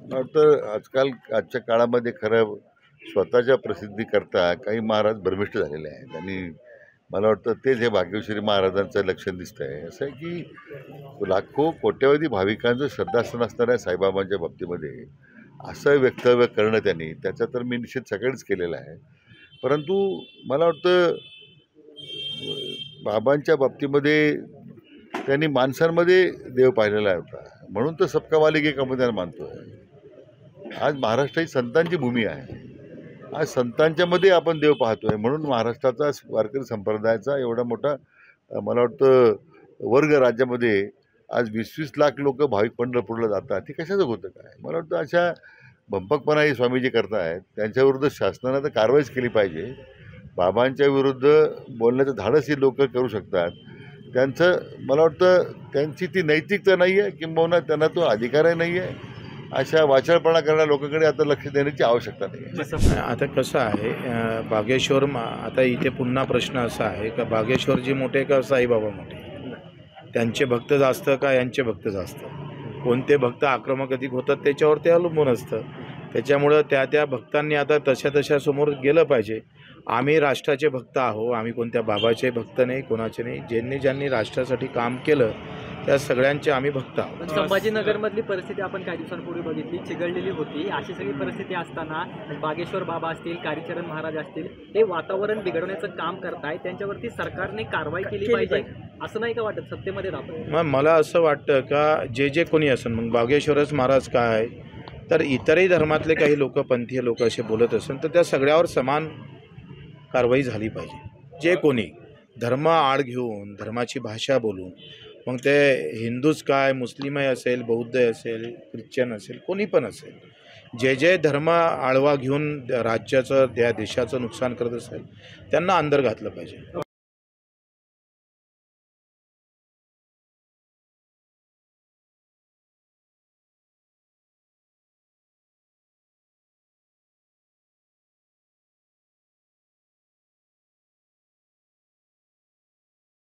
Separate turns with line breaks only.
मला वाटतं आजच्या काळामध्ये खरं स्वतःच्या प्रसिद्धीकरता काही महाराज भ्रमिष्ट झालेले आहेत आणि मला वाटतं तेच हे भाग्यश्री महाराजांचं लक्षण दिसतं आहे. असं आहे की लाखो कोट्यवधी भाविकांचं श्रद्धास्थान असणाऱ्या साईबाबांच्या बाबतीमध्ये असं वक्तव्य करणं त्यांनी त्याचा तर मी निषेध सगळेच केलेला आहे. परंतु मला वाटतं बाबांच्या बाबतीमध्ये त्यांनी माणसांमध्ये देव पाहिलेला होता, म्हणून तर सबका मालिक एक आपण त्यांना मानतोय. आज महाराष्ट्र ही संतांची भूमी आहे. आज संतांच्यामध्ये आपण देव पाहतोय, म्हणून महाराष्ट्राचा वारकरी संप्रदायाचा एवढा मोठा मला वाटतं वर्ग राज्यामध्ये आज 20-20 लाख लोक भाविक पंढरपूरला जातात. ते कशाचं होतं काय? मला वाटतं अशा भंपकपणा हे स्वामीजी करतायत. त्यांच्याविरुद्ध शासनानं तर कारवाईच केली पाहिजे. बाबांच्या विरुद्ध बोलण्याचं धाडस ही लोक करू शकतात. त्यांचं मला वाटतं त्यांची ती नैतिकता नाही आहे, किंबहुना त्यांना तो अधिकारही नाही आहे. अशा वाचाळपणा करणाऱ्या लोकांकडे आता लक्ष देण्याची आवश्यकता नाही आहे.
आता कसं आहे, बागेश्वर आता इथे पुन्हा प्रश्न असा आहे का बागेश्वरजी मोठे का साईबाबा मोठे? त्यांचे भक्त जास्त का यांचे भक्त जास्त? कोणते भक्त आक्रमक अधिक होतात त्याच्यावर ते अवलंबून असतं. त्याच्यामुळं त्या भक्तांनी आता तशा समोर गेलं पाहिजे. आम्ही राष्ट्राचे भक्त आहो, आम्ही कोणत्या बाबाचे भक्त नाही, कोणाचे नाही. ज्यांनी राष्ट्रासाठी काम केलं त्या सगळ्यांचे आम्ही भक्त आहोत.
संभाजीनगरमधली परिस्थिती आपण काही दिवसांपूर्वी बघितली, चिघळलेली होती. अशी सगळी परिस्थिती असताना बागेश्वर बाबा असतील, कालीचरण महाराज असतील, हे वातावरण बिघडवण्याचं काम करताय. त्यांच्यावरती सरकारने कारवाई केली पाहिजे असं नाही का वाटत? सत्तेमध्ये राहतो
मग मला असं वाटतं का जे कोणी असेल, मग बागेश्वरच महाराज काय तर इतरही धर्मातले काही लोक, पंथीय लोक असे बोलत असेल तर त्या सगळ्यावर समान कारवाई झाली पाहिजे. जे कोणी धर्म आड घेऊन, धर्माची भाषा बोलून, मग ते हिंदूच काय, मुस्लिमही असेल, बौद्ध असेल, ख्रिश्चन असेल, कोणी पण असेल, जे धर्म आळवा घेऊन राज्याचं, त्या देशाचं नुकसान करत असेल त्यांना अंदर घातलं पाहिजे.